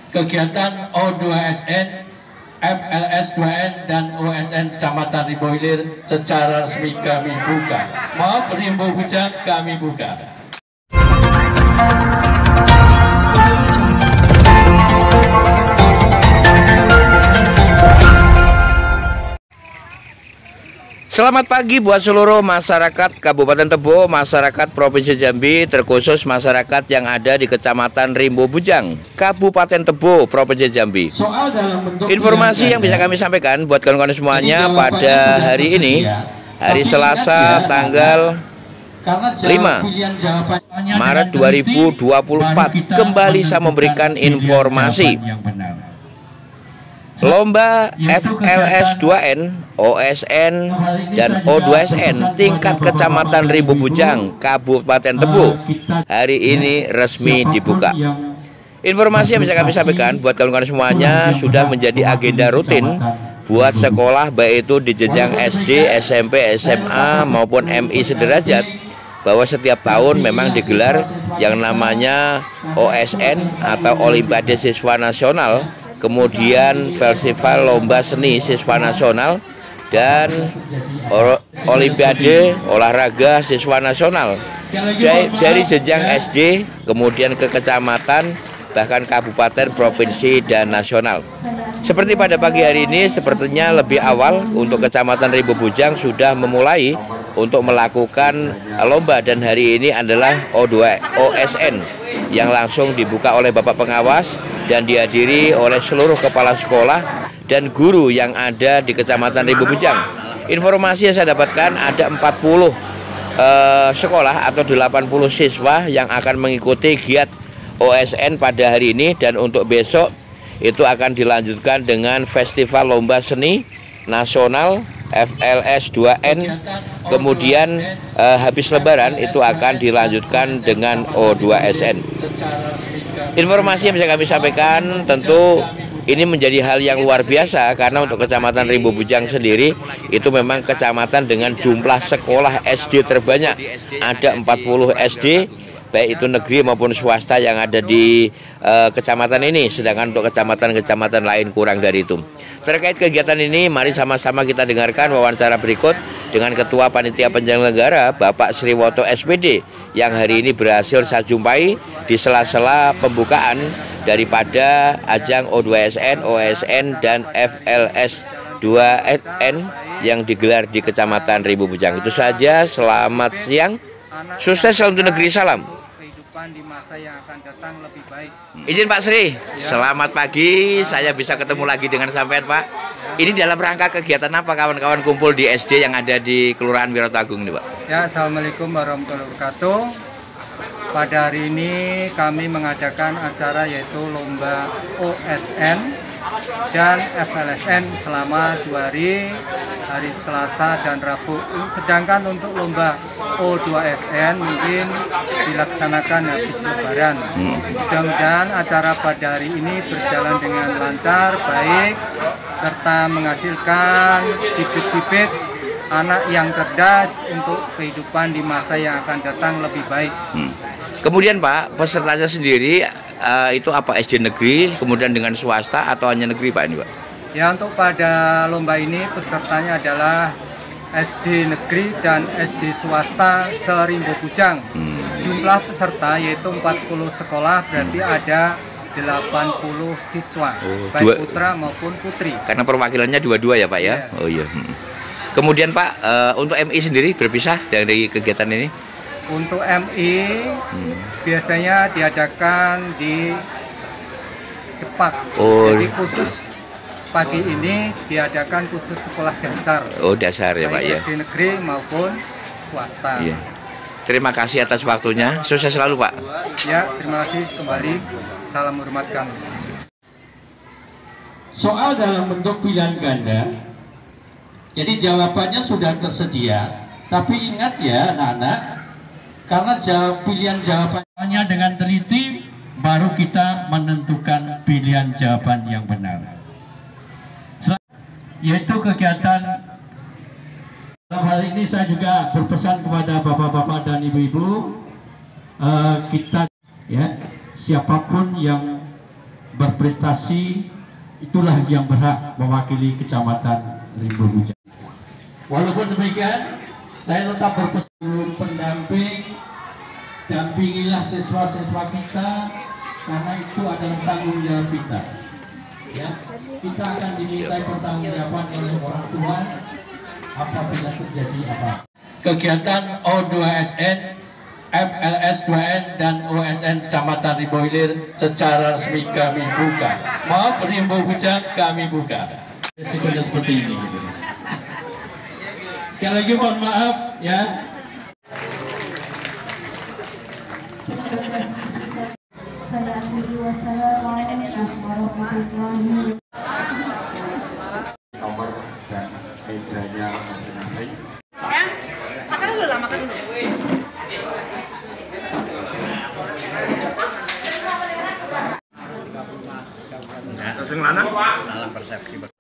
kegiatan O2SN, FLS2N dan OSN Kecamatan Rimbo Hilir secara resmi kami buka. Maaf, Rimbo Bujang kami buka. Selamat pagi buat seluruh masyarakat Kabupaten Tebo, masyarakat Provinsi Jambi, terkhusus masyarakat yang ada di Kecamatan Rimbo Bujang, Kabupaten Tebo, Provinsi Jambi. Informasi yang bisa kami sampaikan buat kawan-kawan semuanya pada hari ini, hari Selasa tanggal 5 Maret 2024, kembali saya memberikan informasi. Lomba FLS2N, OSN, dan O2SN tingkat Kecamatan Rimbo Bujang, Kabupaten Tebo hari ini resmi dibuka. Informasi yang bisa kami sampaikan buat kawan-kawan semuanya sudah menjadi agenda rutin buat sekolah, baik itu di jenjang SD, SMP, SMA maupun MI sederajat, bahwa setiap tahun memang digelar yang namanya OSN atau Olimpiade Siswa Nasional, kemudian festival lomba seni siswa nasional, dan olimpiade olahraga siswa nasional dari jenjang SD kemudian ke kecamatan, bahkan kabupaten, provinsi, dan nasional. Seperti pada pagi hari ini, sepertinya lebih awal untuk Kecamatan Rimbo Bujang sudah memulai untuk melakukan lomba, dan hari ini adalah OSN yang langsung dibuka oleh Bapak Pengawas dan dihadiri oleh seluruh kepala sekolah dan guru yang ada di Kecamatan Rimbo Bujang. Informasi yang saya dapatkan ada 40 sekolah atau 80 siswa yang akan mengikuti giat OSN pada hari ini, dan untuk besok itu akan dilanjutkan dengan festival lomba seni nasional FLS2N, kemudian habis lebaran itu akan dilanjutkan dengan O2SN. Informasi yang bisa kami sampaikan, tentu ini menjadi hal yang luar biasa karena untuk Kecamatan Rimbo Bujang sendiri itu memang kecamatan dengan jumlah sekolah SD terbanyak, ada 40 SD, baik itu negeri maupun swasta yang ada di kecamatan ini, sedangkan untuk kecamatan-kecamatan lain kurang dari itu. Terkait kegiatan ini, mari sama-sama kita dengarkan wawancara berikut dengan Ketua Panitia Penyelenggara Bapak Sriwoto SPD yang hari ini berhasil saya jumpai di sela-sela pembukaan daripada ajang O2SN, OSN, dan FLS2N yang digelar di Kecamatan Rimbo Bujang. Itu saja, selamat siang, sukses selalu negeri, salam. Di masa yang akan datang lebih baik. Izin Pak Sri, selamat pagi, saya bisa ketemu lagi dengan sampean Pak. Ini dalam rangka kegiatan apa kawan-kawan kumpul di SD yang ada di Kelurahan Wirotagung nih Pak? Ya, Assalamualaikum warahmatullahi wabarakatuh. Pada hari ini kami mengadakan acara yaitu lomba OSN dan FLSN selama 2 hari, hari Selasa dan Rabu. Sedangkan untuk lomba O2SN mungkin dilaksanakan habis lebaran. Mudah-mudahan acara pada hari ini berjalan dengan lancar, baik, serta menghasilkan bibit-bibit anak yang cerdas untuk kehidupan di masa yang akan datang lebih baik. Kemudian Pak, pesertanya sendiri itu apa, SD negeri, kemudian dengan swasta, atau hanya negeri Pak ini Pak? Ya, untuk pada lomba ini pesertanya adalah SD negeri dan SD swasta se-Rimbo Bujang. Jumlah peserta yaitu 40 sekolah, berarti ada 80 siswa, baik putra maupun putri. Karena perwakilannya dua-dua ya Pak ya? Oh iya. Kemudian Pak, untuk MI sendiri berpisah dari kegiatan ini? Untuk MI biasanya diadakan di Depak. Jadi khusus pagi ini diadakan khusus sekolah dasar. Oh, dasar ya Pak ya. SD negeri maupun swasta. Iya. Terima kasih atas waktunya. Sukses selalu Pak. Ya, terima kasih kembali. Salam hormat kami. Soal dalam bentuk pilihan ganda, jadi jawabannya sudah tersedia. Tapi ingat ya anak-anak, karena pilihan jawabannya dengan teliti, baru kita menentukan pilihan jawaban yang benar. Yaitu kegiatan dalam hal ini saya juga berpesan kepada bapak-bapak dan ibu-ibu, kita ya, siapapun yang berprestasi, itulah yang berhak mewakili Kecamatan Rimbo Bujang. Walaupun demikian, saya tetap berpesan pendamping, dampingilah siswa-siswa kita, karena itu adalah tanggung jawab kita. Ya, kita akan dimintai pertanggungjawaban oleh orang tua apabila terjadi apa. Kegiatan O2SN, FLS 2N dan OSN Kecamatan Rimbo Hilir secara resmi kami buka. Maaf, Rimbo Bujang kami buka. Resikonya seperti ini. Sekali lagi mohon maaf ya. Saya akhiri wassalamualaikum warahmatullahi nomor dan mejanya masing-masing. Ya, makan dulu lah, makan dulu. Terus yang mana? Dalam persepsi.